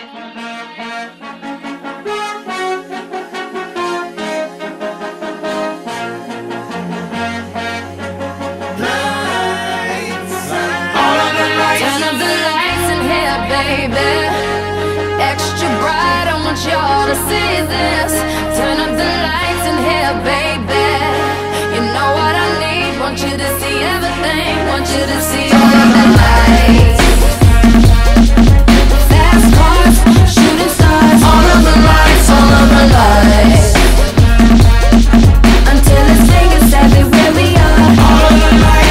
Baby, extra bright, I want y'all to see this. Turn up the lights in here, baby. You know what I need, want you to see everything. Want you to see all of the lights. Fast cars, shooting stars. All of the lights, all of the lights. Until it's taken everywhere we are. All of the lights.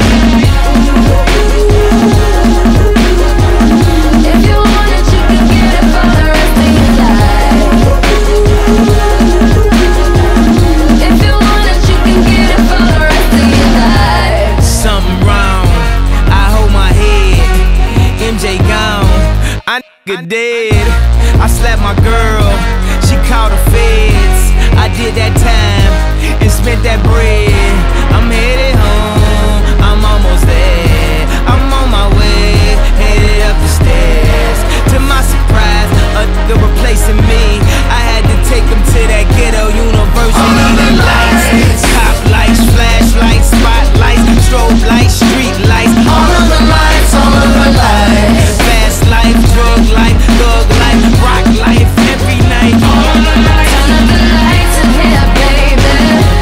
Dead. I slapped my girl, she called the feds. I did that time and spent that bread. I'm headed home, I'm almost there. I'm on my way, headed up the stairs. To my surprise, a nigga replacing me. I had to take him to that ghetto university. The lights, top lights, flashlights, spotlights, strobe lights, street lights. All of the lights, all of the lights. Fast life, drug life, thug life, rock life, every night. All of the lights. Turn up the lights in here, baby.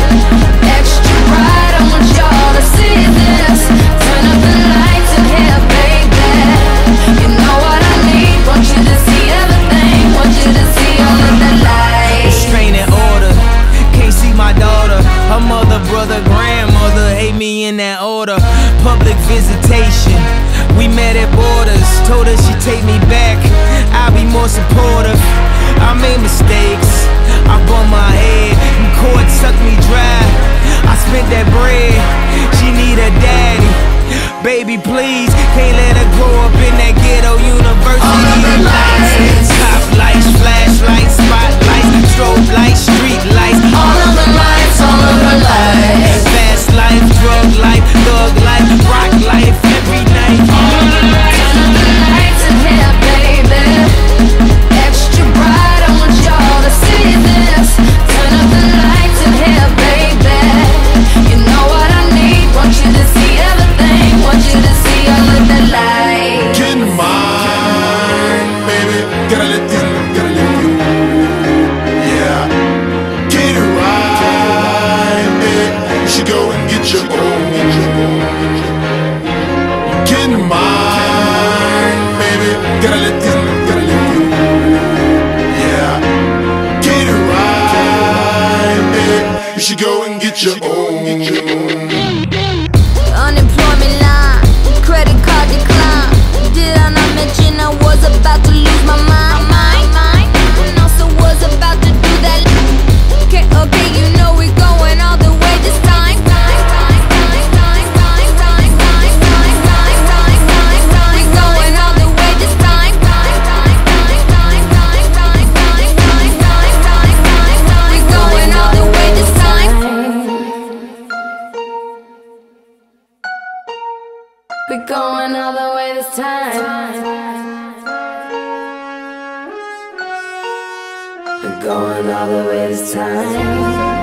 Extra bright, I want y'all to see this. Turn up the lights in here, baby. You know what I need, want you to see everything. Want you to see all of the lights. Restraining order, can't see my daughter. Her mother, brother, grandmother hate me in that order. Public visitation, we met at borders. Told her she'd take me back, I'll be more supportive. I made mistakes, I bumped my head, and court sucked me dry. I spent that bread, she need a daddy. Baby please, can't let her grow up in that ghetto university. All of the lights. Top lights, flashlights, spotlights, strobe lights, street lights. All of the lights, all of the lights. Fast life, drug life, thug life, rock life, every night. All of the lights. Turn up the lights in here, baby. Extra bright, I want y'all to see this. Turn up the lights in here, baby. You know what I need, want you to see everything. Want you to see all of the lights. Get in mine, baby. Gotta let you, gotta let you. Yeah, get it right, baby. You should go and get your own. Get in mine, baby. Gotta let you, gotta let you. Yeah, get it right, baby. You should go and get your own. Unemployment line, credit card decline. Did I not mention I was about to lose my mind? And also was about to do that. Okay, you know we're going all the way this time. We're going all the way this time. We're going all the way this time. We're going all the way this time. We're going all the way this time.